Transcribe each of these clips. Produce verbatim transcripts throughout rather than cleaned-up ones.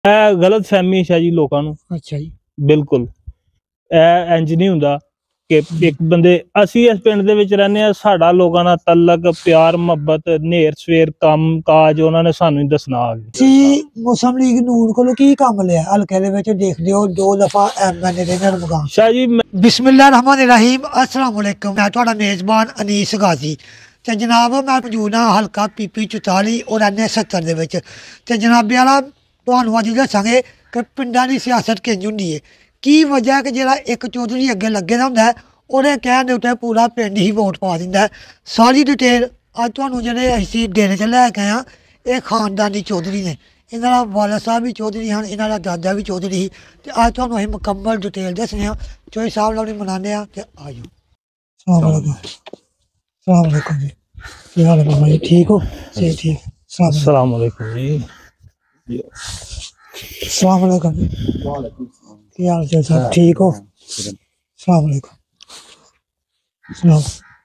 ਇਹ ਗਲਤ ਫਹਿਮੀ ਹੈ ਜੀ ਲੋਕਾਂ ਨੂੰ। ਅੱਛਾ ਜੀ, ਬਿਲਕੁਲ ਇਹ ਇੰਜ ਨਹੀਂ ਹੁੰਦਾ ਕਿ ਇੱਕ ਬੰਦੇ ਅਸੀਂ ਇਸ ਪਿੰਡ ਦੇ ਵਿੱਚ ਰਹਿੰਦੇ ਆ, ਸਾਡਾ ਲੋਕਾਂ ਨਾਲ ਤਲਕ ਪਿਆਰ ਮੁਹੱਬਤ ਨੇਰ ਸਵੇਰ ਕੰਮ ਕਾਜ ਉਹਨਾਂ ਨੇ ਸਾਨੂੰ ਹੀ ਦੱਸਣਾ ਆ ਗਿਆ। ਤੁਸੀਂ ਮੁਸਲਿਮ ਲੀਗ ਨੂਨ ਕੋਲੋਂ ਕੀ ਕੰਮ ਲਿਆ ਹਲਕੇ ਦੇ ਵਿੱਚ? ਦੇਖਦੇ ਹੋ ਦੋ ਦਫਾ ਐਮਐਲਏ ਦੇ ਨਾਲ ਮੁਕਾਮ। ਸ਼ਾਹ ਜੀ ਬਿਸਮਿल्लाह रहमान रहीम अस्सलाम वालेकुम। मैं ਤੁਹਾਡਾ ਮੇਜ਼ਬਾਨ ਅਨੀਸ ਗਾਜ਼ੀ ਤੇ ਜਨਾਬ ਮੈਂ ਮੌਜੂਦ ਹਾਂ ਹਲਕਾ ਪੀਪੀ ਚੁਤਾਲੀ ਔਰ ਐਨ ਸੱਤਰ ਦੇ ਵਿੱਚ। ਤੇ ਜਨਾਬੇ ਵਾਲਾ ਤੁਹਾਨੂੰ ਅੱਜ ਦੱਸਾਂਗੇ ਕਿ ਪਿੰਡਾਂ ਦੀ ਸਿਆਸਤ ਕਿੰਝ ਹੁੰਦੀ ਹੈ, ਕੀ ਵਜ੍ਹਾ ਕਿ ਜਿਹੜਾ ਇੱਕ ਚੌਧਰੀ ਅੱਗੇ ਲੱਗੇ ਦਾ ਹੁੰਦਾ ਉਹਦੇ ਕਹਿਣ ਦੇ ਉੱਤੇ ਪੂਰਾ ਪਿੰਡ ਹੀ ਵੋਟ ਪਾ ਦਿੰਦਾ। ਸਾਰੀ ਡਿਟੇਲ ਅੱਜ ਤੁਹਾਨੂੰ ਜਿਹੜੇ ਅਸੀਂ ਡੇਰੇ 'ਚ ਲੈ ਕੇ ਆਏ ਹਾਂ, ਇਹ ਖਾਨਦਾਨੀ ਚੌਧਰੀ ਨੇ। ਇਹਨਾਂ ਦਾ ਵਾਲਾ ਸਾਹਿਬ ਵੀ ਚੌਧਰੀ ਹਨ, ਇਹਨਾਂ ਦਾ ਦਾਦਾ ਵੀ ਚੌਧਰੀ ਸੀ। ਤੇ ਅੱਜ ਤੁਹਾਨੂੰ ਅਸੀਂ ਮੁਕੰਮਲ ਡਿਟੇਲ ਦੱਸਦੇ ਹਾਂ। ਚੌਧਰੀ ਸਾਹਿਬ ਨਾਲ ਵੀ ਮਨਾਉਂਦੇ ਹਾਂ ਤੇ ਆ ਜਾਓ। ਸਲਾਮ ਵਾਲੇकुम जी, ਕੀ ਹਾਲ ਹੈ ਬਾਬਾ ਜੀ? ਠੀਕ ਹੋ? ਜੀ ਠੀਕ। अस्सलाम वालेकुम जी। ਸਲਾਮ ਵਾਲੇकुम जी, ਕੀ ਹਾਲ ਚਾਲ ਸਭ ਠੀਕ ਹੋ? ਸਲਾਮ ਵਾਲੇकुम। ਸਲਾਮ।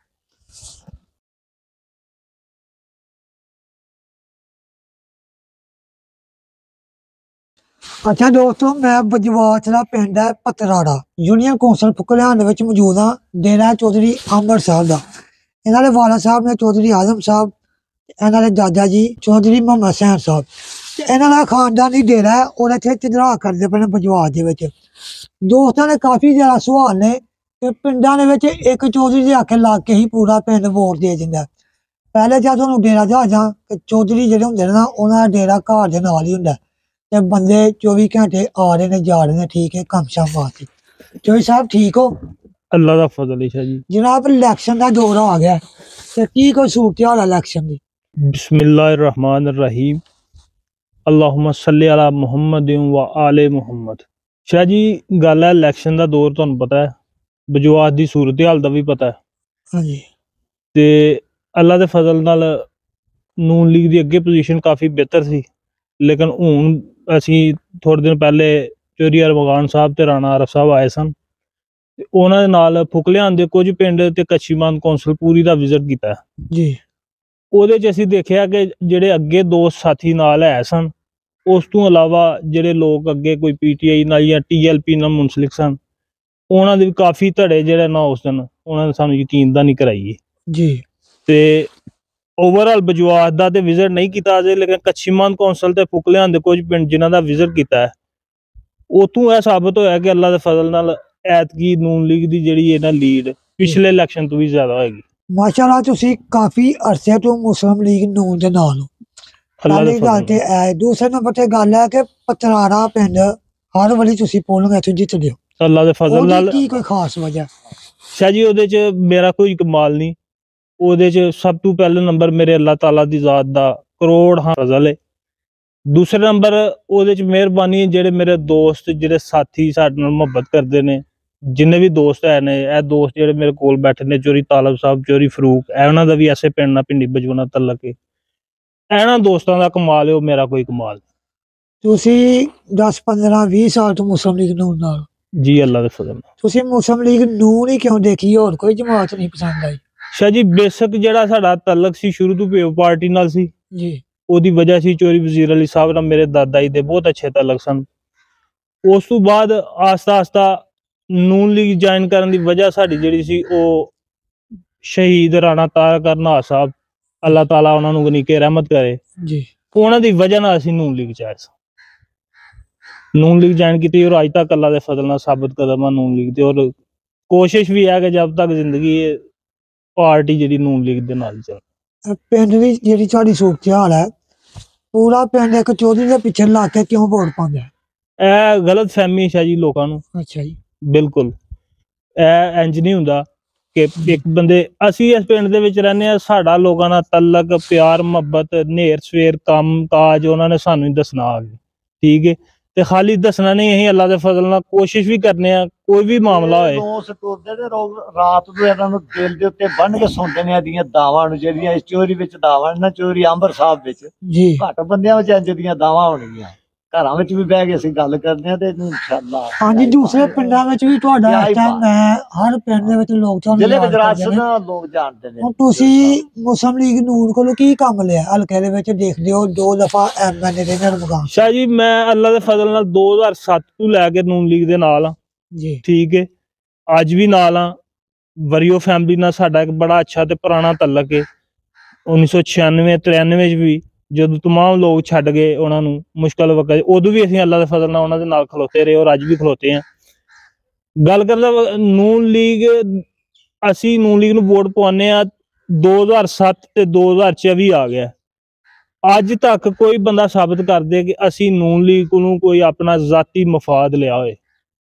अच्छा दोस्तों, मैं बजवाच का पिंड है पतराड़ा, यूनियन कौंसल फुकलियान मौजूद हाँ। डेरा चौधरी अमर साहब का, इन्होंने वाला साहब ने चौधरी आजम साहब, इन्होंने दादा जी चौधरी मोहम्मद सैन साहब। इन्होंने खानदानी डेरा है और इतने चंद्रा करते पे बजवाच के। दोस्तों ने काफ़ी ज़्यादा सवाल ने कि पिंडा एक चौधरी के आखे ला के ही पूरा पिंड वोट दे दिता। पहले जब थोड़ा डेरा जहाजा चौधरी जो होंगे ना, उन्होंने डेरा घर के नाल ही होंगे ते बंदे चौबीस घंटे आ रहे ने जा रहे ने। ठीक है, कम शाम वास्ते। चौधरी साहब ठीक हो? अल्लाह दा फजल है जी। जनाब इलेक्शन का दौर आ गया ते की कोई सूरत हाल है इलेक्शन की? बिस्मिल्लाहिर रहमानिर रहीम, अल्लाहुम्मा सल्ली अला मुहम्मद व आले मुहम्मद। शाह जी गल है इलेक्शन का दौर, तुहानू पता है बजवात की सूरत हाल का भी पता है। हाँ जी। ते अल्लाह दे फजल नाल नून लीग की अगे पोजीशन काफ़ी बेहतर सी, लेकिन हुण असी थोड़े दिन पहले चौधरी अरमगान साहब ते राणा आरफ साहब आए सन। उन्हां दे नाल फुकलियान दे कुछ पिंड ते कच्छीमान कौंसल पूरी दा विजिट कीता जी। ਉਹਦੇ 'ਚ ਅਸੀਂ ਦੇਖਿਆ कि ਜਿਹੜੇ ਅੱਗੇ ਦੋ ਸਾਥੀ ਨਾਲ ਹੈ ਸਨ, ਉਸ ਤੋਂ ਇਲਾਵਾ ਜਿਹੜੇ ਲੋਕ ਅੱਗੇ ਕੋਈ ਪੀਟੀਆਈ ਨਾਲ ਜਾਂ ਟੀਐਲਪੀ ਨਾਲ ਮੁਨਸਲਿਕ ਸਨ, ਉਹਨਾਂ ਦੇ ਵੀ ਕਾਫੀ ਧੜੇ ਜਿਹੜੇ ਨਾ ਉਸ ਦਿਨ ਉਹਨਾਂ ਨੇ ਸਾਨੂੰ ਯਕੀਨ ਦਾ ਨਹੀਂ ਕਰਾਈਏ ਜੀ। ਤੇ ओवरऑल बजवात का तो विजिट नहीं किया अजे, लेकिन कच्छीमान कौंसल ते फुकलियान दे कुछ पिंड जिन्हां दा विजिट किया है, उतों यह साबित होया कि अल्लाह दे फजल नाल ऐतकी नून लीग दी जिहड़ी है ना लीड पिछले इलेक्शन तो भी ज्यादा होएगी। माशाअल्लाह तुसीं काफ़ी अरसे तो मुस्लिम लीग नून दे नाल हो। पहली गल ते ऐ, दूसरे नंबर ते गल है कि पतराड़ा पिंड हर वारी तुसीं पोलिंग इत्थों जितदे हो। अल्लाह दे फजल नाल की कोई खास वजह? शाह जी ओहदे च मेरा कोई कमाल नहीं, ਉਹਦੇ 'ਚ सब तो पहले नंबर मेरे अल्लाह ताला दी ज़ात दा करोड़ हाँ फजल है। दूसरे नंबर ਉਹਦੇ 'ਚ मेहरबानी ਜਿਹੜੇ ਮੇਰੇ दोस्त ਜਿਹੜੇ साथी ਸਾਡੇ ਨਾਲ ਮੁਹੱਬਤ ਕਰਦੇ ਨੇ, जिन्ने भी दोस्त है ने, ਇਹ दोस्त ਜਿਹੜੇ ਮੇਰੇ ਕੋਲ ਬੈਠੇ ਨੇ, ਚੌਧਰੀ ਤਾਲਬ ਸਾਹਿਬ ਚੌਧਰੀ ਫਰੂਕ, ਇਹ ਉਹਨਾਂ ਦਾ ਵੀ ਐਸੇ ਪਿੰਡ ਨਾਲ ਪਿੰਡੀ ਬਜਵਨਾ ਤਲਕ ਹੈ। ਇਹਨਾਂ ਦੋਸਤਾਂ ਦਾ ਕਮਾਲ ਹੈ, ਉਹ ਮੇਰਾ ਕੋਈ ਕਮਾਲ। ਤੁਸੀਂ दस पंद्रह बीस साल ਤੋਂ ਮੁਸਲਿਮ ਲੀਗ ਨੂਨ ਨਾਲ? ਜੀ ਅੱਲਾਹ ਦੇ ਫਜ਼ਲ ਨਾਲ। ਤੁਸੀਂ ਮੁਸਲਿਮ ਲੀਗ ਨੂਨ ਹੀ ਕਿਉਂ ਦੇਖੀ, ਹੋਰ ਕੋਈ ਜਮਾਤ ਨਹੀਂ ਪਸੰਦ ਆਈ? शाह जी बेसिक जिहड़ा साडा तलक सी शुरू तो पीओ पार्टी नाल सी जी। ओदी वजह सी चौधरी वजीर अली साहब नाल मेरे दादा जी दे बहुत अच्छे तलक सन। उस तो बाद आस्ता आस्ता नून लीग ज्वाइन करन दी वजह साडी जिहड़ी सी ओ शहीद राणा तारक नाथ साहब, अल्लाह ताला उन्हां नूं गनीके रहमत करे जी, उन्हां दी वजह नाल असीं नून लीग च आए सी। नून लीग ज्वाइन की और अज तक अल्लाह दे फजल नाल साबित कदम आ नून लीग दी, और कोशिश भी है कि जब तक जिंदगी पार्टी जी नून लीग दे नाल चल। पिंड दी जिहड़ी साडी सूरत हाल है, पूरा पिंड एक चौधरी दे पिछे ला के क्यों वोट पांदा है? ए गलत फहमी है जी लोकां नूं। अच्छा जी। बिल्कुल ए इंज नहीं हुंदा कि एक बंदे असी इस पिंड दे विच रहने आ, साडा लोकां नाल तलक प्यार मुहब्बत नेर सवेर काम काज उन्हां ने सानूं ही दसना आ गए। ठीक है, ते खाली दसना नहीं, असीं अल्लाह दे फजल नाल कोशिश भी करने आ, कोई भी मामला होए रात ਨੂੰ ਇਹਨਾਂ ਨੂੰ ਦਿਲ ਦੇ ਉੱਤੇ ਬੰਨ ਕੇ ਸੁਣਦੇ ਨੇ ਦੀਆਂ ਦਾਵਾਂ ਨੂੰ, ਜਿਹੜੀਆਂ ਇਸ ਚੋਰੀ ਵਿੱਚ ਦਾਵਾਂ ਨਾ ਚੋਰੀ ਅੰਬਰ ਸਾਹਿਬ ਵਿੱਚ ਜੀ ਘੱਟ ਬੰਦਿਆਂ ਵਿੱਚ ਇੰਜ ਦੀਆਂ ਦਾਵਾਂ ਹੋਣਗੀਆਂ। ਘਰਾਂ ਵਿੱਚ ਵੀ ਬਹਿ ਕੇ ਅਸੀਂ ਗੱਲ ਕਰਦੇ ਆ ਤੇ ਇਨਸ਼ਾਅੱਲਾ ਹਾਂਜੀ ਦੂਸਰੇ ਪਿੰਡਾਂ ਵਿੱਚ ਵੀ ਤੁਹਾਡਾ ਇਸ ਟਾਈਮ ਹੈ, ਹਰ ਪਿੰਡ ਦੇ ਵਿੱਚ ਲੋਕ ਤੁਹਾਨੂੰ ਜ਼ਿਲ੍ਹੇ ਯਾਦ ਗੁਜਰਾਤ ਕਰਦੇ ਨੇ। ਦਾ ਲੋਕ ਜਾਣਦੇ ਨੇ। ਹੁਣ ਤੁਸੀਂ ਮੁਸਲਿਮ ਲੀਗ ਨੂਨ ਕੋਲੋਂ ਕੀ ਕੰਮ ਲਿਆ ਹਲਕੇ ਦੇ ਵਿੱਚ? ਦੇਖਦੇ ਹੋ ਦੋ ਦਫਾ ਐਮ ਐਲ ਏ ਦੇ ਨਾਲ ਮੁਕਾਮ। ਸ਼ਾਹ ਜੀ ਮੈਂ ਅੱਲਾ ਦੇ ਫਜ਼ਲ ਨਾਲ ਦੋ ਹਜ਼ਾਰ ਸੱਤ ਤੋਂ ਲੈ ਕੇ ਨੂਨ ਲੀਗ ਦੇ ਨਾਲ ਆ, ਜੀ ਠੀਕ ਹੈ, ਅੱਜ ਵੀ ਨਾਲ ਆ। ਵਰੀਓ ਫੈਮਿਲੀ ਨਾਲ ਸਾਡਾ ਇੱਕ ਬੜਾ ਅੱਛਾ ਤੇ ਪੁਰਾਣਾ ਤਲਕ ਹੈ। ਉੱਨੀ ਸੌ ਛਿਆਨਵੇਂ ਤਰਿਆਨਵੇਂ 'ਚ ਵੀ ਜਦੋਂ ਤਮਾਮ ਲੋਕ ਛੱਡ ਗਏ ਉਹਨਾਂ ਨੂੰ ਮੁਸ਼ਕਲ ਵਕਤ, ਉਦੋਂ ਵੀ ਅਸੀਂ ਅੱਲਾ ਦੇ ਫਜ਼ਲ ਨਾਲ ਉਹਨਾਂ ਦੇ ਨਾਲ ਖਲੋਤੇ ਰਹੇ ਔਰ ਅੱਜ ਵੀ ਖਲੋਤੇ ਹਾਂ। ਗੱਲ ਕਰਦਾ ਨੂਨ ਲੀਗ, ਅਸੀਂ ਨੂਨ ਲੀਗ ਨੂੰ ਵੋਟ ਪਵਾਉਂਦੇ ਆ ਦੋ ਹਜ਼ਾਰ ਸੱਤ ਤੇ ਦੋ ਹਜ਼ਾਰ ਚੌਵੀ ਆ ਗਿਆ। ਅੱਜ ਤੱਕ ਕੋਈ ਬੰਦਾ ਸਾਬਤ ਕਰ ਦੇ ਕਿ ਅਸੀਂ ਨੂਨ ਲੀਗ ਨੂੰ ਕੋਈ ਆਪਣਾ ਜ਼ਾਤੀ ਮਫਾਦ ਲਿਆ ਹੋਏ।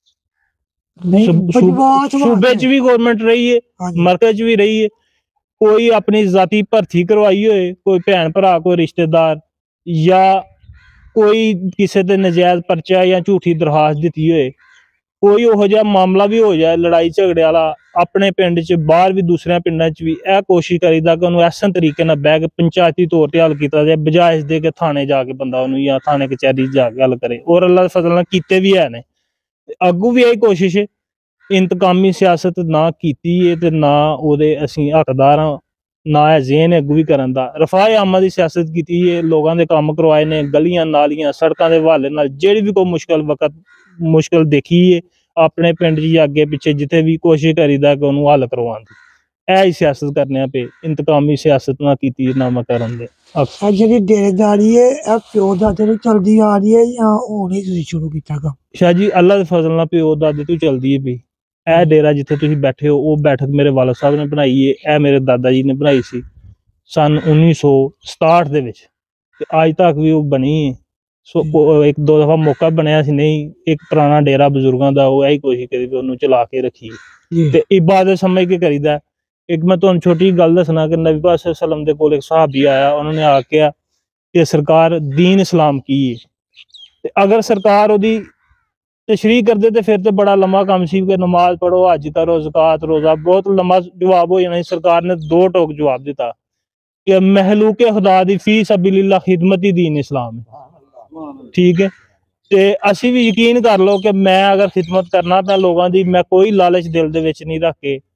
ਨਹੀਂ ਸੂਬ- ਬਜਵਾਤ ਸੂਬ- ਸੂਬੇ 'ਚ ਵੀ ਗੌਰਮੈਂਟ ਰਹੀ ਹੈ, ਹਾਂਜੀ ਮਰਕਜ਼ 'ਚ ਵੀ ਰਹੀ ਹੈ। ਕੋਈ ਆਪਣੀ ਜ਼ਾਤੀ ਭਰਤੀ ਕਰਵਾਈ ਹੋਏ, ਕੋਈ ਭੈਣ ਭਰਾ, ਕੋਈ ਰਿਸ਼ਤੇਦਾਰ, ਜਾਂ ਕੋਈ ਕਿਸੇ ਤੇ ਨਜਾਇਜ਼ ਪਰਚਾ ਜਾਂ ਝੂਠੀ ਦਰਖਾਸਤ ਦਿੱਤੀ ਹੋਏ, ਕੋਈ ਉਹੋ ਜਿਹਾ ਮਾਮਲਾ ਵੀ ਹੋ ਜਾਏ ਲੜਾਈ ਝਗੜੇ ਵਾਲਾ ਆਪਣੇ ਪਿੰਡ 'ਚ ਬਾਹਰ ਵੀ ਦੂਸਰਿਆਂ ਪਿੰਡਾਂ 'ਚ ਵੀ, ਇਹ ਕੋਸ਼ਿਸ਼ ਕਰੀਦਾ ਕਿ ਉਹਨੂੰ ਐਸਨ ਤਰੀਕੇ ਨਾਲ ਬਹਿ ਕੇ ਪੰਚਾਇਤੀ ਤੌਰ ਤੇ ਹੱਲ ਕੀਤਾ ਜਾਏ, ਬਜਾਏ ਦੇ ਕੇ ਥਾਣੇ ਜਾ ਕੇ ਬੰਦਾ ਉਹਨੂੰ ਜਾਂ ਥਾਣੇ ਕਚਹਿਰੀ ਜਾ ਕੇ ਹੱਲ ਕਰੇ। ਔਰ ਅੱਲਾ ਦੇ ਫਜ਼ਲ ਨਾਲ ਕੀਤੇ ਵੀ ਹੈ ਨੇ, ਅੱਗੂ ਵੀ ਇਹੀ ਕੋਸ਼ਿਸ਼ ਹੈ। ਇੰਤਕਾਮੀ ਸਿਆਸਤ ਨਾ ਕੀਤੀ ਹੈ ਤੇ ਨਾ ਉਹਦੇ ਅਸੀਂ ਹੱਕਦਾਰ ਹਾਂ, ਨਾ ਹੈ ਜ਼ੇਨ ਹੈ ਅੱਗੂ ਵੀ ਕਰਨ ਦਾ। ਰਫਾਏ ਆਮਾ ਦੀ ਸਿਆਸਤ ਕੀਤੀ ਹੈ, ਲੋਕਾਂ ਦੇ ਕੰਮ ਕਰਵਾਏ ਨੇ, ਗਲੀਆਂ ਨਾਲੀਆਂ ਸੜਕਾਂ ਦੇ ਹਵਾਲੇ ਨਾਲ ਜਿਹੜੀ ਵੀ ਕੋਈ ਮੁਸ਼ਕਲ ਵਕਤ ਮੁਸ਼ਕਲ ਦੇਖੀ ਹੈ ਆਪਣੇ ਪਿੰਡ 'ਚ ਜਾਂ ਅੱਗੇ ਪਿੱਛੇ ਜਿੱਥੇ ਵੀ ਕੋਸ਼ਿਸ਼ ਕਰੀਦਾ ਕਿ ਉਹਨੂੰ ਹੱਲ ਕਰਵਾਉਣ ਦੀ। ਇਹ ਹੀ ਸਿਆਸਤ ਕਰਨੇ ਪਏ, ਇੰਤਕਾਮੀ ਸਿਆਸਤ ਨਾ ਕੀਤੀ ਨਾ ਮੈਂ ਕਰਨ ਦੇ। ਇਹ ਜਿਹੜੀ ਡੇਰੇਦਾਰੀ ਹੈ ਇਹ ਪਿਓ ਦਾਦੇ ਤੋਂ ਚਲਦੀ ਆ ਰਹੀ ਹੈ ਜਾਂ ਹੁਣ ਹੀ ਤੁਸੀਂ ਸ਼ੁਰੂ ਕੀਤਾ ਕੰਮ? ਸ਼ਾਹ ਜੀ ਅੱਲਾ ਦੇ ਫਜ਼ਲ ਨਾਲ ਪਿਓ ਦਾਦੇ ਤੋਂ ਚਲਦੀ ਹੈ ਪਈ। ਇਹ ਡੇਰਾ ਜਿੱਥੇ ਤੁਸੀਂ ਬੈਠੇ ਹੋ ਉਹ ਬੈਠਕ ਮੇਰੇ ਵਾਲਦ ਸਾਹਿਬ ਨੇ ਬਣਾਈ ਹੈ, ਇਹ ਮੇਰੇ ਦਾਦਾ ਜੀ ਨੇ ਬਣਾਈ ਸੀ ਸਨ ਉੱਨੀ ਸੌ ਸਤਾਹਠ ਦੇ ਵਿੱਚ, ਤੇ ਅੱਜ ਤੱਕ ਵੀ ਉਹ ਬਣੀ ਹੈ। ਸੋ ਕੋ- ਇੱਕ ਦੋ ਦਫਾ ਮੌਕਾ ਬਣਿਆ ਸੀ, ਨਹੀਂ ਇੱਕ ਪੁਰਾਣਾ ਡੇਰਾ ਬਜ਼ੁਰਗਾਂ ਦਾ, ਉਹ ਇਹੀ ਕੋਸ਼ਿਸ਼ ਕਰੀ ਵੀ ਉਹਨੂੰ ਚਲਾ ਕੇ ਰੱਖੀਏ ਜੀ ਤੇ ਇਬਾਦਤ ਸਮਝ ਕੇ ਕਰੀਦਾ। ਇੱਕ ਮੈਂ ਤੁਹਾਨੂੰ ਛੋਟੀ ਗੱਲ ਦੱਸਣਾ ਕਿ ਨਬੀ ਪਾਕ ਸੱਲਮ ਦੇ ਕੋਲ ਇੱਕ ਸਹਾਬੀ ਆਇਆ, ਉਹਨਾਂ ਨੇ ਆ ਕੇ ਕਿ ਸਰਕਾਰ ਦੀਨ ਇਸਲਾਮ ਕੀ ਹੈ, ਤੇ ਅਗਰ ਸਰਕਾਰ ਉਹਦੀ ਤਸ਼ਰੀਹ ਕਰਦੇ ਤੇ ਫਿਰ ਤੇ ਬੜਾ ਲੰਮਾ ਕੰਮ ਸੀ ਕਿ ਨਮਾਜ਼ ਪੜੋ, ਹਜ ਕਰੋ, ਜ਼ਕਾਤ, ਰੋਜ਼ਾ, ਬਹੁਤ ਲੰਮਾ ਜਵਾਬ ਹੋ ਜਾਣਾ। ਸਰਕਾਰ ਨੇ ਦੋ ਟੋਕ ਜਵਾਬ ਦਿੱਤਾ ਕਿ ਮਹਿਲੂਕੇ ਖੁਦਾ ਦੀ ਫੀ ਸਬੀਲਿल्लाह ਖਿਦਮਤ ਹੀ ਦੀਨ ਇਸਲਾਮ ਹੈ। ਠੀਕ ਹੈ, ਤੇ ਅਸੀਂ ਵੀ ਯਕੀਨ ਕਰ ਲਓ ਕਿ ਮੈਂ ਅਗਰ ਖਿਦਮਤ ਕਰਨਾ ਤਾਂ ਲੋਕਾਂ ਦੀ, ਮੈਂ ਕੋਈ ਲਾਲਚ ਦਿਲ ਦੇ ਵਿੱਚ ਨਹੀਂ ਰੱਖ ਕੇ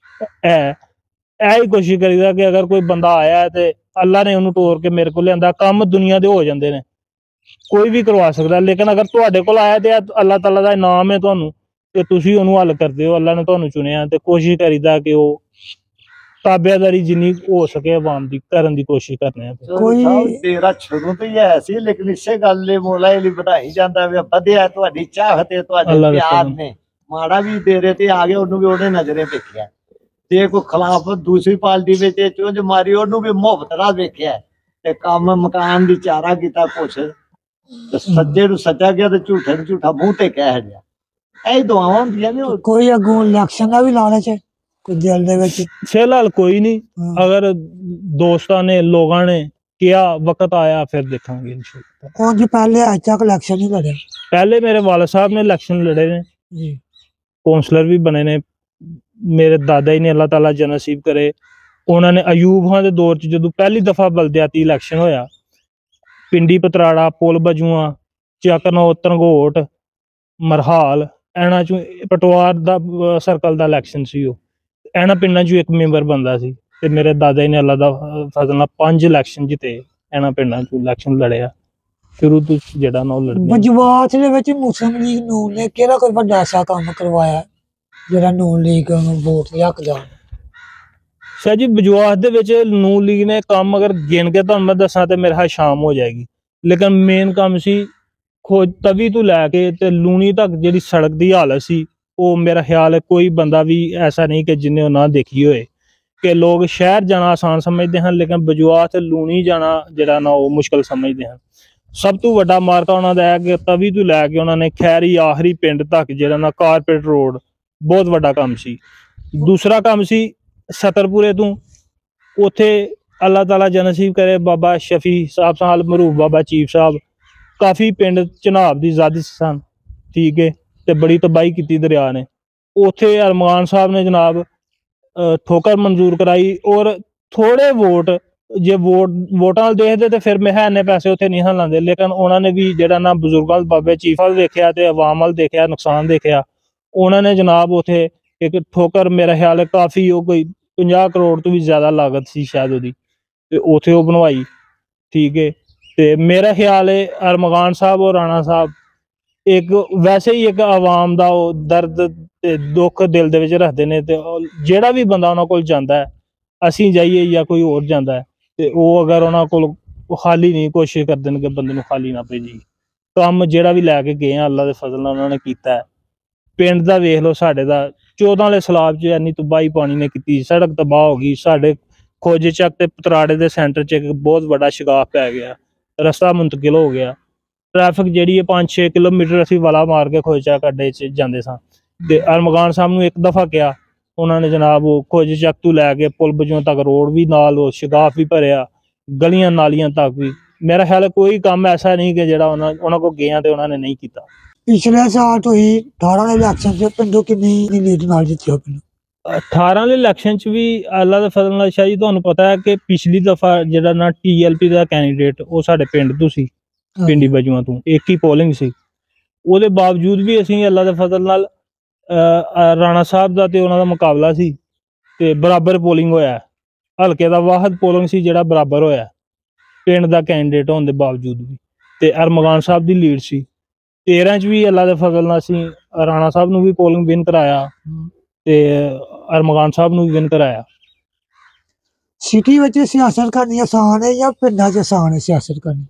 ਐ ਇਹ ਹੀ ਕੋਸ਼ਿਸ਼ ਕਰੀਦਾ ਕਿ ਅਗਰ ਕੋਈ ਬੰਦਾ ਆਇਆ ਤੇ ਅੱਲਾ ਨੇ ਉਹਨੂੰ ਤੋਰ ਕੇ ਮੇਰੇ ਕੋਲ ਲਿਆਂਦਾ। ਕੰਮ ਦੁਨੀਆ ਦੇ ਹੋ ਜਾਂਦੇ ਨੇ, ਕੋਈ ਵੀ ਕਰਵਾ ਸਕਦਾ, ਲੇਕਿਨ ਅਗਰ ਤੁਹਾਡੇ ਕੋਲ ਆਇਆ ਤੇ ਅੱਲਾਹ ਤਾਲਾ ਦਾ ਇਨਾਮ ਹੈ ਤੁਹਾਨੂੰ, ਤੇ ਤੁਸੀਂ ਉਹਨੂੰ ਹੱਲ ਕਰਦੇ ਹੋ। ਅੱਲਾ ਨੇ ਤੁਹਾਨੂੰ ਚੁਣਿਆ ਤੇ ਕੋਸ਼ਿਸ਼ ਕਰੀਦਾ ਕਿ ਉਹ ਤਾਬਿਆਦਾਰੀ ਜਿੰਨੀ ਹੋ ਸਕੇ ਆਵਾਮ ਦੀ ਕਰਨ ਦੀ ਕੋਸ਼ਿਸ਼ ਕਰਨੇ ਆ। ਕੋਈ- ਕੋਈ ਤੇਰਾ ਸ਼ੁਰੂ ਤੋਂ ਹੀ ਹੈ ਸੀ, ਲੇਕਿਨ ਇਸੇ ਗੱਲ ਲਈ ਮੌਲਾ ਲਈ ਵਧਾਈ ਜਾਂਦਾ ਵੀ ਵਧਿਆ ਤੁਹਾਡੀ ਚਾਹਤ ਤੇ ਤੁਹਾਡੇ ਅੱਲਾ ਦੇ ਪਿਆਰ ਫਜ਼ਲ। ਨੇ। ਮਾੜਾ ਵੀ ਤੇਰੇ ਤੇ ਆ ਗਿਆ, ਉਹਨੂੰ ਵੀ ਉਹਨੇ ਨਜ਼ਰੇ ਵੇਖਿਆ। ਜੇ ਕੋਈ ਖਿਲਾਫ ਦੂਸਰੀ ਪਾਰਟੀ ਵਿੱਚ ਚੁੰਝ ਮਾਰੀ, ਉਹਨੂੰ ਵੀ ਮੁਹੱਬਤ ਨਾਲ ਵੇਖਿਆ ਤੇ ਕੰਮ ਮਕਾਨ ਦੀ ਚਾਰਾ ਕੀਤਾ ਕੁਛ। ਤੇ ਸੱਚੇ ਨੂੰ ਸੱਚਾ ਗਿਆ ਤੇ ਝੂਠੇ ਨੂੰ ਝੂਠਾ ਮੂੰਹ ਤੇ ਕਹਿ ਦਿਆ। ਇਹ ਦੁਆਵਾਂ ਹੁੰਦੀਆਂ ਨੇ। ਕੋਈ ਅੱਗੋਂ ਇਲੈਕਸ਼ਨ ਦਾ ਵੀ ਲਾਲਚ ਹੈ ਕੋਈ ਦਿਲ ਦੇ ਵਿੱਚ? ਫਿਲਹਾਲ ਕੋਈ ਨਹੀਂ, ਹਾਂ। ਅਗਰ ਦੋਸਤਾਂ ਨੇ ਲੋਕਾਂ ਨੇ ਕਿਹਾ ਵਕਤ ਆਇਆ ਫਿਰ ਦੇਖਾਂਗੇ ਇਨਸ਼ਾਅੱਲਾ। ਉਂਝ ਪਹਿਲੇ ਅੱਜ ਤੱਕ ਇਲੈਕਸ਼ਨ ਨਹੀਂ ਲੜਿਆ? ਪਹਿਲੇ ਮੇਰੇ ਵਾਲਦ ਸਾਹਿਬ ਨੇ ਇਲੈਕਸ਼ਨ ਲੜੇ ਨੇ, ਜੀ ਕੌਂਸਲਰ ਵੀ ਬਣੇ ਨੇ। ਮੇਰੇ ਦਾਦਾ ਜੀ ਨੇ ਅੱਲਾਹ ਤਾਲਾ ਜੰਨਤ ਨਸੀਬ ਕਰੇ, ਉਹਨਾਂ ਨੇ ਅਯੂਬ ਖਾਨ ਦੇ ਦੌਰ 'ਚ ਜਦੋਂ ਪਹਿਲੀ ਦਫਾ ਬਲਦਿਆਤੀ ਇਲੈਕਸ਼ਨ ਹੋਇਆ, ਪਿੰਡੀ ਪਤਰਾੜਾ, ਪੁਲ ਬਜੂਆਂ, ਚੱਕਨੋ, ਧਰੰਗੋਟ, ਮਰਹਾਲ, ਇਹਨਾਂ 'ਚੋਂ ਪਟਵਾਰ ਦਾ ਸਰਕਲ ਦਾ ਇਲੈਕਸ਼ਨ ਸੀ। ਉਹ ਇਹਨਾਂ ਪਿੰਡਾਂ 'ਚੋਂ ਇੱਕ ਮੈਂਬਰ ਬੰਦਾ ਸੀ ਤੇ ਮੇਰੇ ਦਾਦਾ ਜੀ ਨੇ ਅੱਲਾਹ ਦਾ ਫਜ਼ਲ ਨਾਲ ਪੰਜ ਇਲੈਕਸ਼ਨ ਜਿੱਤੇ। ਇਹਨਾਂ ਪਿੰਡਾਂ 'ਚੋਂ ਇਲੈਕਸ਼ਨ ਲੜਿਆ ਸ਼ੁਰੂ ਤੋਂ ਜਿਹੜਾ ਨਾ ਉਹ ਲੜਦੇ। ਬਜਵਾਤ ਦੇ ਵਿੱਚ ਮੁਸਲਿਮ ਲੀਗ ਨੂਨ ਨੇ ਕਿਹੜਾ ਕੋਈ ਵੱਡਾ ਐਸਾ ਕੰਮ ਕਰਵਾਇਆ ਜਿਹੜਾ ਨੂਨ ਲੀਗ ਨੂੰ ਵੋਟ ਦੇ ਹੱਕਦਾਰ? ਸ਼ਾਹ ਜੀ ਬਜਵਾਤ ਦੇ ਵਿੱਚ ਨੂਨ ਲੀਗ ਨੇ ਕੰਮ ਅਗਰ ਗਿਣ ਕੇ ਤੁਹਾਨੂੰ ਮੈਂ ਦੱਸਾਂ ਤੇ ਮੇਰੇ ਹਾਂ ਸ਼ਾਮ ਹੋ ਜਾਏਗੀ, ਲੇਕਿਨ ਮੇਨ ਕੰਮ ਸੀ ਖੋਜ ਤਵੀ ਤੋਂ ਲੈ ਕੇ ਤੇ ਲੂਣੀ ਤੱਕ ਜਿਹੜੀ ਸੜਕ ਦੀ ਹਾਲਤ ਸੀ, ਉਹ ਮੇਰਾ ਖਿਆਲ ਹੈ ਕੋਈ ਬੰਦਾ ਵੀ ਐਸਾ ਨਹੀਂ ਕਿ ਜਿਹਨੇ ਉਹ ਨਾ ਦੇਖੀ ਹੋਏ। ਕਿ ਲੋਕ ਸ਼ਹਿਰ ਜਾਣਾ ਆਸਾਨ ਸਮਝਦੇ ਹਨ, ਲੇਕਿਨ ਬਜਵਾਤ ਲੂਣੀ ਜਾਣਾ ਜਿਹੜਾ ਨਾ ਉਹ ਮੁਸ਼ਕਲ ਸਮਝਦੇ ਹਨ। ਸਭ ਤੋਂ ਵੱਡਾ ਮਾਰਕਾ ਉਹਨਾਂ ਦਾ ਹੈ ਕਿ ਤਵੀ ਤੋਂ ਲੈ ਕੇ ਉਹਨਾਂ ਨੇ ਖੈਰੀ ਆਖਰੀ ਪਿੰਡ ਤੱਕ ਜਿਹੜਾ ਨਾ ਕਾਰਪੇਟ ਰੋਡ, ਬਹੁਤ ਵੱਡਾ ਕੰਮ ਸੀ। ਦੂਸਰਾ ਕੰਮ ਸੀ ਸਤਰਪੁਰੇ ਤੋਂ ਉੱਥੇ ਅੱਲਾਹ ਤਾਲਾ ਜੰਨਤ ਨਸੀਬ ਕਰੇ ਬਾਬਾ ਸ਼ਫੀ ਸਾਹਿਬ ਸਾਲ ਮਰੂਫ ਬਾਬਾ ਚੀਫ ਸਾਹਿਬ, ਕਾਫੀ ਪਿੰਡ ਚਨਾਬ ਦੀ ਜ਼ਦ ਸਨ, ਠੀਕ ਹੈ, ਤੇ ਬੜੀ ਤਬਾਹੀ ਕੀਤੀ ਦਰਿਆ ਨੇ। ਉੱਥੇ ਅਰਮਾਨ ਸਾਹਿਬ ਨੇ ਜਨਾਬ ਠੋਕਰ ਮਨਜ਼ੂਰ ਕਰਾਈ ਔਰ ਥੋੜੇ ਵੋਟ ਜੇ ਵੋਟ ਵੋਟਾਂ ਵੱਲ ਦੇਖਦੇ ਤੇ ਫਿਰ ਮੈਂ ਕਿਹਾ ਇੰਨੇ ਪੈਸੇ ਉੱਥੇ ਨਹੀਂ ਹਨ ਲਾਉਂਦੇ, ਲੇਕਿਨ ਉਹਨਾਂ ਨੇ ਵੀ ਜਿਹੜਾ ਨਾ ਬਜ਼ੁਰਗਾਂ ਵੱਲ, ਬਾਬੇ ਚੀਫ ਵੱਲ ਦੇਖਿਆ ਤੇ ਆਵਾਮ ਵੱਲ ਦੇਖਿਆ, ਨੁਕਸਾਨ ਦੇਖਿਆ। ਉਹਨਾਂ ਨੇ ਜਨਾਬ ਉੱਥੇ ਇੱਕ ਠੋਕਰ, ਮੇਰਾ ਖਿਆਲ ਹੈ ਕਾਫੀ, ਉਹ ਕੋਈ ਪੰਜਾਹ ਕਰੋੜ ਤੋਂ ਵੀ ਜ਼ਿਆਦਾ ਲਾਗਤ ਸੀ ਸ਼ਾਇਦ ਉਹਦੀ, ਤੇ ਉੱਥੇ ਉਹ ਬਣਵਾਈ। ਠੀਕ ਹੈ, ਤੇ ਮੇਰਾ ਖਿਆਲ ਹੈ ਅਰਮਗਾਨ ਸਾਹਿਬ ਔਰ ਰਾਣਾ ਸਾਹਿਬ ਇੱਕ ਵੈਸੇ ਹੀ ਇੱਕ ਆਵਾਮ ਦਾ ਉਹ ਦਰਦ ਤੇ ਦੁੱਖ ਦਿਲ ਦੇ ਵਿੱਚ ਰੱਖਦੇ ਨੇ, ਤੇ ਜਿਹੜਾ ਵੀ ਬੰਦਾ ਉਹਨਾਂ ਕੋਲ ਜਾਂਦਾ ਹੈ, ਅਸੀਂ ਜਾਈਏ ਜਾਂ ਕੋਈ ਹੋਰ ਜਾਂਦਾ ਹੈ, ਤੇ ਉਹ ਅਗਰ ਉਹਨਾਂ ਕੋਲ ਖਾਲੀ ਨਹੀਂ, ਕੋਸ਼ਿਸ਼ ਕਰਦੇ ਨੇ ਕਿ ਬੰਦੇ ਨੂੰ ਖਾਲੀ ਨਾ ਭੇਜੀ। ਕੰਮ ਜਿਹੜਾ ਵੀ ਲੈ ਕੇ ਗਏ ਆ ਅੱਲਾ ਦੇ ਫਜ਼ਲ ਨਾਲ ਉਹਨਾਂ ਨੇ ਕੀਤਾ ਹੈ। ਪਿੰਡ ਦਾ ਵੇਖ ਲਓ, ਸਾਡੇ ਦਾ ਚੌਦਾਂ ਵਾਲੇ ਸਲਾਬ 'ਚ ਇੰਨੀ ਤਬਾਹੀ ਪਾਣੀ ਨੇ ਕੀਤੀ, ਸੜਕ ਤਬਾਹ ਹੋ ਗਈ। ਸਾਡੇ ਖੋਜੇ ਚੱਕ ਤੇ ਪਤਰਾੜੇ ਦੇ ਸੈਂਟਰ 'ਚ ਇੱਕ ਬਹੁਤ ਵੱਡਾ ਸ਼ਗਾਫ ਪੈ ਗਿਆ, ਰਸਤਾ ਮੁੰਤਕਿਲ ਹੋ ਗਿਆ। ਟ੍ਰੈਫਿਕ ਜਿਹੜੀ ਹੈ ਪੰਜ ਛੇ ਕਿਲੋਮੀਟਰ ਅਸੀਂ ਵਾਲਾ ਮਾਰ ਕੇ ਖੋਜੇ ਚੱਕ ਅੱਡੇ 'ਚ ਜਾਂਦੇ ਸਾਂ, ਤੇ ਅਰਮਗਾਨ ਸਾਹਿਬ ਨੂੰ ਇੱਕ ਦਫਾ ਕਿਹਾ ਉਹਨਾਂ ਨੇ ਜਨਾਬ, ਉਹ ਖੋਜੇ ਚੱਕ ਤੋਂ ਲੈ ਕੇ ਪੁਲ ਬਜੋਂ ਤੱਕ ਰੋਡ ਵੀ ਨਾਲ, ਉਹ ਸ਼ਗਾਫ ਵੀ ਭਰਿਆ, ਗਲੀਆਂ ਨਾਲੀਆਂ ਤੱਕ ਵੀ। ਮੇਰਾ ਖਿਆਲ ਹੈ ਕੋਈ ਕੰਮ ਐਸਾ ਨਹੀਂ ਕਿ ਜਿਹੜਾ ਉਹਨਾਂ ਉਹਨਾਂ ਕੋਲ ਗਿਆ ਤੇ ਉਹਨਾਂ ਨੇ ਨਹੀਂ ਕੀਤਾ। ਪਿਛਲੇ ਸਾਲ ਤੁਸੀਂ ਅਠਾਰਾਂ ਦੇ ਇਲੈਕਸ਼ਨ 'ਚ ਪਿੰਡੋਂ ਕਿੰਨੀ ਲੀਡ ਨਾਲ ਜਿੱਤੇ ਹੋ? ਪਿੰਡ ਅਠਾਰਾਂ ਦੇ ਇਲੈਕਸ਼ਨ 'ਚ ਵੀ ਅੱਲਾ ਦੇ ਫਜ਼ਲ ਨਾਲ ਸ਼ਾਹ ਜੀ, ਤੁਹਾਨੂੰ ਪਤਾ ਹੈ ਕਿ ਪਿਛਲੀ ਦਫਾ ਜਿਹੜਾ ਨਾ ਟੀ ਐਲ ਪੀ ਦਾ ਕੈਂਡੀਡੇਟ ਉਹ ਸਾਡੇ ਪਿੰਡ ਤੋਂ ਸੀ, ਪਿੰਡੀ ਬਜੂਆਂ ਤੋਂ, ਇੱਕ ਹੀ ਪੋਲਿੰਗ ਸੀ। ਉਹਦੇ ਬਾਵਜੂਦ ਵੀ ਅਸੀਂ ਅੱਲਾ ਦੇ ਫਜ਼ਲ ਨਾਲ ਰਾਣਾ ਸਾਹਿਬ ਦਾ ਤੇ ਉਹਨਾਂ ਦਾ ਮੁਕਾਬਲਾ ਸੀ, ਤੇ ਬਰਾਬਰ ਪੋਲਿੰਗ ਹੋਇਆ। ਹਲਕੇ ਦਾ ਵਾਹਦ ਪੋਲਿੰਗ ਸੀ ਜਿਹੜਾ ਬਰਾਬਰ ਹੋਇਆ, ਪਿੰਡ ਦਾ ਕੈਂਡੀਡੇਟ ਹੋਣ ਦੇ ਬਾਵਜੂਦ ਵੀ, ਤੇ ਅਰਮਗਾਨ ਸਾਹਿਬ ਦੀ ਲੀਡ ਸੀ। ਤੇਰਾਂ 'ਚ ਵੀ ਅੱਲਾ ਦੇ ਫਜ਼ਲ ਨਾਲ ਅਸੀਂ ਰਾਣਾ ਸਾਹਿਬ ਨੂੰ ਵੀ ਪੋਲਿੰਗ ਵਿਨ ਕਰਾਇਆ, ਤੇ ਅਰਮਗਾਨ ਸਾਹਿਬ ਨੂੰ ਵੀ ਵਿਨ ਕਰਾਇਆ। ਸਿਟੀ ਵਿੱਚ ਸਿਆਸਤ ਕਰਨੀ ਆਸਾਨ ਹੈ ਜਾਂ ਪਿੰਡਾਂ 'ਚ ਆਸਾਨ ਹੈ ਸਿਆਸਤ ਕਰਨੀ?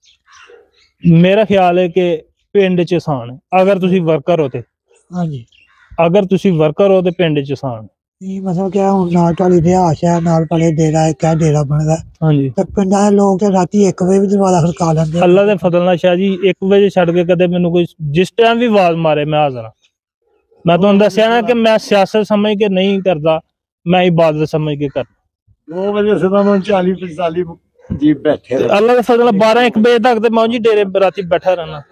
ਮੇਰਾ ਖਿਆਲ ਹੈ ਕਿ ਪਿੰਡ 'ਚ ਆਸਾਨ ਹੈ, ਅਗਰ ਤੁਸੀਂ ਵਰਕਰ ਹੋ ਤੇ। ਹਾਂਜੀ, ਅਗਰ ਤੁਸੀਂ ਵਰਕਰ ਹੋ ਤੇ ਪਿੰਡ 'ਚ ਆਸਾਨ। ਇਹ ਮਤਲਬ ਕਿ ਹੁਣ ਨਾਲ ਵਾਲੀ ਰਿਹਾਇਸ਼ ਹੈ, ਨਾਲ ਵਾਲੇ ਡੇਰਾ ਇੱਕ ਹੈ, ਡੇਰਾ ਬਣਦਾ। ਹਾਂਜੀ, ਤੇ ਪਿੰਡਾਂ ਦੇ ਲੋਕ ਤੇ ਰਾਤੀ ਇੱਕ ਵਜੇ ਵੀ ਦਰਵਾਜ਼ਾ ਖੜਕਾ ਲੈਂਦੇ। ਅੱਲਾ ਦੇ ਫਜ਼ਲ ਨਾਲ ਸ਼ਾਹ ਜੀ ਇੱਕ ਵਜੇ ਛੱਡ ਕੇ ਕਦੇ ਮੈਨੂੰ ਕੋਈ ਜਿਸ ਟਾਈਮ ਵੀ ਆਵਾਜ਼ ਮਾਰੇ ਮੈਂ ਹਾਜ਼ਰ ਹਾਂ। ਮੈਂ ਤੁਹਾਨੂੰ ਦੱਸਿਆ ਨਾ ਕਿ ਮੈਂ ਸਿਆਸਤ ਸਮਝ ਕੇ ਨਹੀਂ ਕਰਦਾ, ਮੈਂ ਇਬਾਦਤ ਸਮਝ ਕੇ ਕਰਦਾ। ਦੋ ਵਜੇ ਸਿੱਧਾ ਚਾਲੀ ਪੰਤਾਲੀ ਜੀ ਬੈਠੇ ਰਹੇ। ਅੱਲਾ ਦੇ ਫਜ਼ਲ ਨਾਲ ਬਾਰਾਂ ਇੱਕ ਵਜੇ ਤੱਕ ਤੇ ਮੈਂ ਜੀ ਡੇਰੇ ਰਾਤੀ ਬੈਠਾ ਰਹਿਣਾ।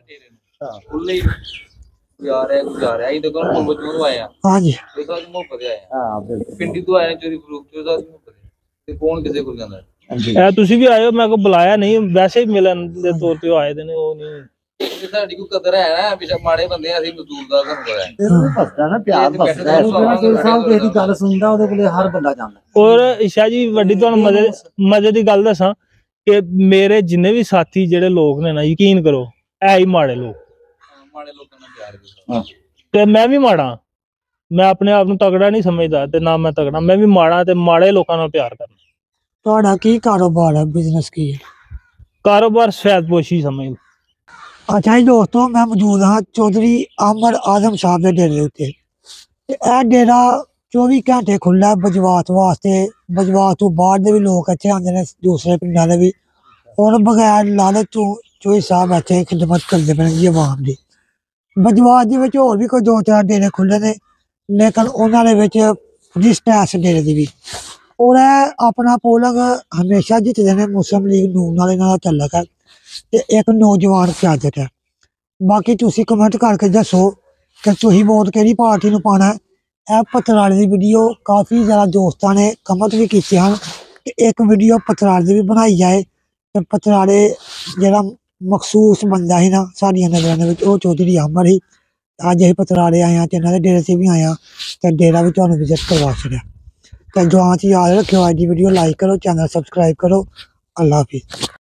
ਯਾਰ ਹੈ ਗੁਜ਼ਾਰ ਹੈ ਇਹ ਦੇਖੋ ਹੁਣ ਬਚੂਨ ਆਇਆ। ਹਾਂਜੀ, ਇਹ ਸਾਡੀ ਮੁਹੱਬਤ ਹੈ। ਹਾਂ ਬਿਲਕੁਲ, ਪਿੰਡੀ ਤੋਂ ਆਏ ਚੋਰੀ ਫਰੂਕ ਤੋਂ ਸਾਡੀ ਮੁਹੱਬਤ ਹੈ, ਤੇ ਕੌਣ ਕਿਸੇ ਕੋਲ ਜਾਂਦਾ? ਇਹ ਤੁਸੀਂ ਵੀ ਆਇਓ, ਮੈਂ ਕੋ ਬੁਲਾਇਆ ਨਹੀਂ, ਵੈਸੇ ਹੀ ਮਿਲਣ ਦੇ ਤੌਰ ਤੇ ਆਏ ਦੇ ਨੇ, ਉਹ ਨਹੀਂ। ਇਹ ਸਾਡੀ ਕੋਈ ਕਦਰ ਹੈ ਨਾ, ਪਿਛਾ ਮਾੜੇ ਬੰਦੇ ਅਸੀਂ ਮਜ਼ਦੂਰ ਦਾ ਤੁਹਾਨੂੰ ਪਤਾ ਹੈ। ਇਹਨੂੰ ਫਸਦਾ ਨਾ ਪਿਆਰ ਫਸਦਾ ਹੈ। ਸਾਹਿਬ ਦੀ ਗੱਲ ਸੁਣਦਾ ਉਹਦੇ ਕੋਲੇ ਹਰ ਬੰਦਾ ਜਾਂਦਾ। ਔਰ ਸ਼ਾਹ ਜੀ ਵੱਡੀ ਤੁਹਾਨੂੰ ਮਜ਼ੇ ਮਜ਼ੇ ਦੀ ਗੱਲ ਦੱਸਾਂ ਕਿ ਮੇਰੇ ਜਿੰਨੇ ਵੀ ਸਾਥੀ ਜਿਹੜੇ ਲੋਕ ਨੇ ਨਾ, ਯਕੀਨ ਕਰੋ ਐ ਹੀ ਮਾੜੇ ਲੋਕ, ਮਾੜੇ ਲੋਕਾਂ ਨਾਲ ਪਿਆਰ ਕਰਦਾ। ਤੇ ਮੈਂ ਵੀ ਮਾੜਾ, ਮੈਂ ਆਪਣੇ ਆਪ ਨੂੰ ਤਗੜਾ ਨਹੀਂ ਸਮਝਦਾ ਤੇ ਨਾ ਮੈਂ ਤਗੜਾ, ਮੈਂ ਵੀ ਮਾੜਾ ਤੇ ਮਾੜੇ ਲੋਕਾਂ ਨਾਲ ਪਿਆਰ ਕਰਦਾ। ਤੁਹਾਡਾ ਕੀ ਕਾਰੋਬਾਰ ਹੈ, ਬਿਜ਼ਨਸ ਕੀ ਹੈ? ਕਾਰੋਬਾਰ ਸਫੈਦਪੋਸ਼ੀ ਸਮਝ ਲਓ। ਅੱਛਾ ਜੀ ਦੋਸਤੋ, ਮੈਂ ਮੌਜੂਦ ਹਾਂ ਚੌਧਰੀ ਅਹਿਮਦ ਆਜ਼ਮ ਸਾਹਿਬ ਦੇ ਡੇਰੇ ਉੱਤੇ, ਤੇ ਇਹ ਡੇਰਾ ਚੌਵੀ ਘੰਟੇ ਖੁੱਲ੍ਹਾ ਬਜਵਾਤ ਵਾਸਤੇ। ਬਜਵਾਤ ਤੋਂ ਬਾਹਰ ਦੇ ਵੀ ਲੋਕ ਇੱਥੇ ਆਉਂਦੇ ਨੇ, ਦੂਸਰੇ ਪਿੰਡਾਂ ਦੇ ਵੀ। ਹੁਣ ਬਗੈਰ ਲਾਲਚ ਤੋਂ ਚੌਧਰੀ ਸਾਹਿਬ ਇੱਥੇ ਖਿਦਮਤ ਕਰਦੇ ਪਏ ਜੀ ਆਵਾਮ ਦੀ। ਬਜਵਾਤ ਦੇ ਵਿੱਚ ਹੋਰ ਵੀ ਕੋਈ ਦੋ ਚਾਰ ਡੇਰੇ ਖੁੱਲ੍ਹੇ ਨੇ, ਲੇਕਿਨ ਉਹਨਾਂ ਦੇ ਵਿੱਚ ਰਿਸਪੈਸ ਡੇਰੇ ਦੀ ਵੀ। ਔਰ ਇਹ ਆਪਣਾ ਪੋਲਿੰਗ ਹਮੇਸ਼ਾ ਜਿੱਤਦੇ ਨੇ, ਮੁਸਲਿਮ ਲੀਗ ਨੂਨ ਨਾਲ ਇਹਨਾਂ ਦਾ ਤਲਕ ਹੈ, ਤੇ ਇੱਕ ਨੌਜਵਾਨ ਕਿਆਦਤ ਹੈ। ਬਾਕੀ ਤੁਸੀਂ ਕਮੈਂਟ ਕਰਕੇ ਦੱਸੋ ਕਿ ਤੁਸੀਂ ਵੋਟ ਕਿਹੜੀ ਪਾਰਟੀ ਨੂੰ ਪਾਉਣਾ ਹੈ। ਇਹ ਪਤਰਾਲੇ ਦੀ ਵੀਡੀਓ ਕਾਫੀ ਜ਼ਿਆਦਾ ਦੋਸਤਾਂ ਨੇ ਕਮੈਂਟ ਵੀ ਕੀਤੇ ਹਨ ਕਿ ਇੱਕ ਵੀਡੀਓ ਪਤਰਾਲੇ ਦੀ ਵੀ ਬਣਾਈ ਜਾਏ। ਤੇ ਪਤਰਾਲੇ ਜਿਹੜਾ ਮਖਸੂਸ ਬੰਦਾ ਸੀ ਨਾ ਸਾਡੀਆਂ ਨਜ਼ਰਾਂ ਦੇ ਵਿੱਚ, ਉਹ ਚੌਧਰੀ ਅਹਿਮਦ ਸੀ। ਅੱਜ ਅਸੀਂ ਪਤਰਾਲੇ ਆਏ ਹਾਂ ਤੇ ਇਹਨਾਂ ਦੇ ਡੇਰੇ 'ਤੇ ਵੀ ਆਏ ਹਾਂ, ਤੇ ਡੇਰਾ ਵੀ ਤੁਹਾਨੂੰ ਵਿਜ਼ਿਟ ਕਰਵਾ ਛੱਡਿਆ। ਤੇ ਦੁਆ 'ਚ ਯਾਦ ਰੱਖਿਓ, ਅੱਜ ਦੀ ਵੀਡੀਓ ਲਾਈਕ ਕਰੋ, ਚੈਨਲ ਸਬਸਕ੍ਰਾਈਬ ਕਰੋ। ਅੱਲਾ ਹਾਫਿਜ਼।